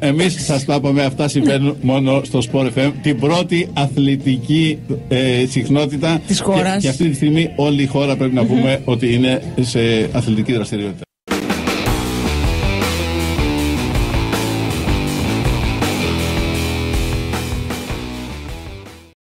Εμείς σας τα είπαμε, αυτά συμβαίνουν μόνο στο Sport FM, την πρώτη αθλητική συχνότητα της χώρας. Και αυτή τη στιγμή όλη η χώρα πρέπει να πούμε ότι είναι σε αθλητική δραστηριότητα.